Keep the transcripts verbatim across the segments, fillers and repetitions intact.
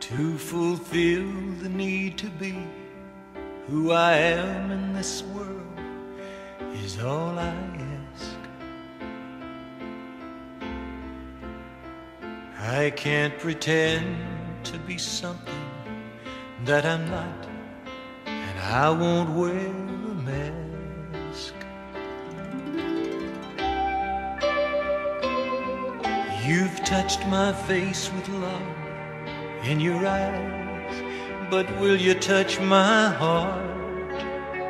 to fulfill the need to be who I am in this world is all I ask. I can't pretend to be something that I'm not, and I won't wear a mask. You've touched my face with love in your eyes, but will you touch my heart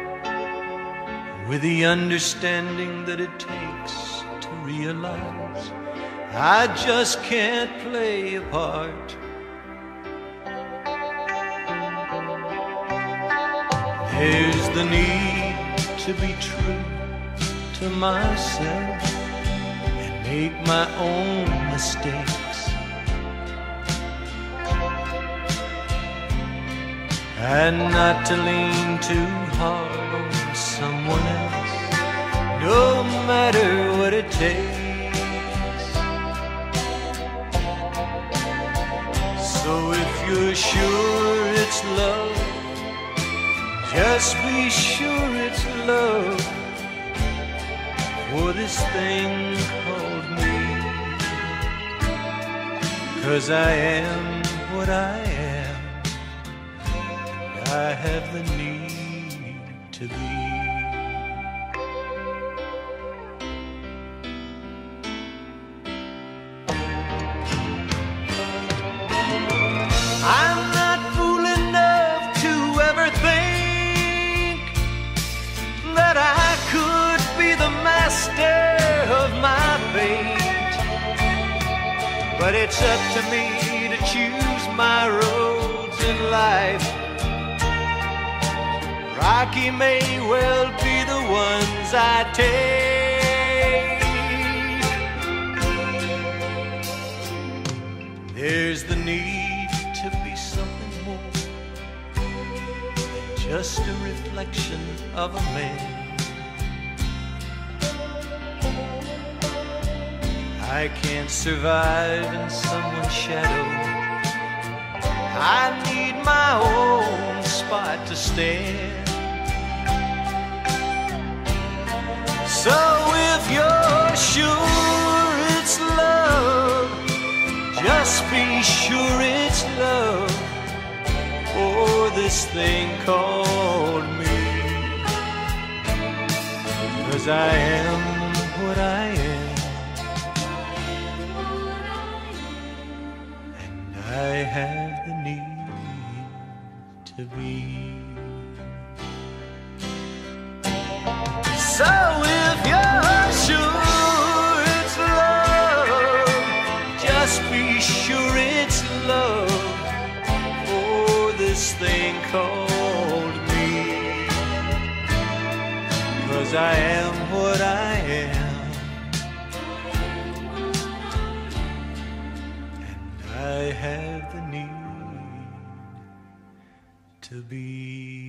with the understanding that it takes to realize I just can't play a part? There's the need to be true to myself and make my own mistakes, and not to lean too hard on someone else, no matter what it takes. So if you're sure it's love, just be sure it's love for this thing called me. 'Cause I am what I am, I have the need to be. I'm not fool enough to ever think that I could be the master of my fate, but it's up to me to choose my roads in life. Rocky may well be the ones I take. There's the need to be something more than just a reflection of a man. I can't survive in someone's shadow, I need my own spot to stand. So if you're sure it's love, just be sure it's love for this thing called me. 'Cause I am what I am, and I have the need to be. So if you're sure it's love, just be sure it's love for this thing called me. 'Cause I am what I am, and I have the need to be.